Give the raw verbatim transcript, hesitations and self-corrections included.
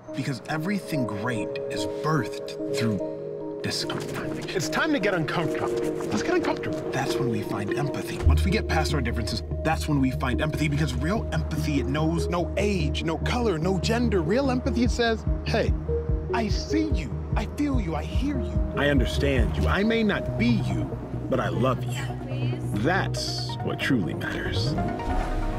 Because everything great is birthed through discomfort. It's time to get uncomfortable. Let's get uncomfortable. That's when we find empathy. Once we get past our differences, that's when we find empathy, because real empathy, it knows no age, no color, no gender. Real empathy, it says, hey, I see you, I feel you, I hear you. I understand you. I may not be you, but I love you. That's what truly matters.